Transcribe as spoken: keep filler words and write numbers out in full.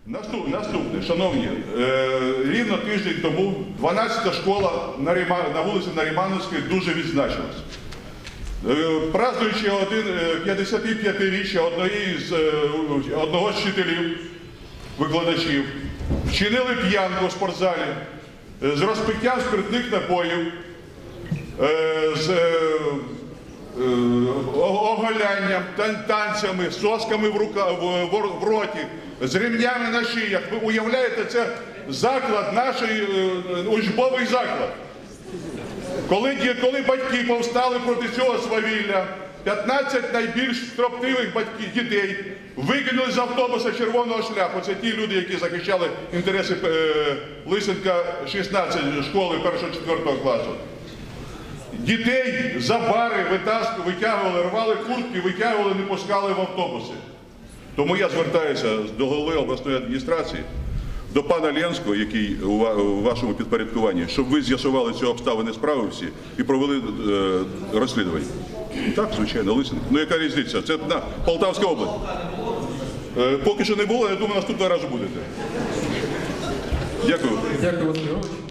Наступне, наступне, шановні, е, рівно тиждень тому дванадцята школа на, Ріма, на вулиці Нарімановській дуже відзначилась. Е, празднуючи один п'ятдесятип'ятиріччя одної з, е, одного з вчителів, викладачів, вчинили п'янку в спортзалі е, з розпиттям спиртних напоїв, е, з е, е, оголянням, тан танцями, сосками в, рука, в, в, в роті, з ремнями на шиях. Ви уявляєте, це заклад, наш е, учбовий заклад. Коли, коли батьки повстали проти цього свавілля, п'ятнадцять найбільш строптивих батьків, дітей викинули з автобуса червоного шляху. Це ті люди, які захищали інтереси е, Лисенка шістнадцять школи першого-четвертого класу. Дітей за бари витягували, рвали куртки, витягували, не пускали в автобуси. Тому я звертаюся до голови обласної адміністрації, до пана Ленського, який у вашому підпорядкуванні, щоб ви з'ясували ці обставини справи всі і провели е, розслідування. Так, звичайно, Лисенко. Ну яка різниця? Це на Полтавська область. Е, поки що не було, я думаю, наступного разу будете. Дякую. Дякую, Василь Григорович.